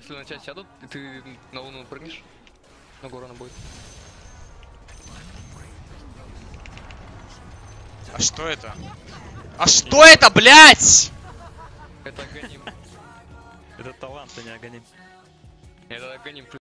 Если на тебя сядут, и ты на луну прыгнешь, на гору она будет. А что это? А что это, блядь? Это Аганим. Это талант, а не Аганим. Это Аганим.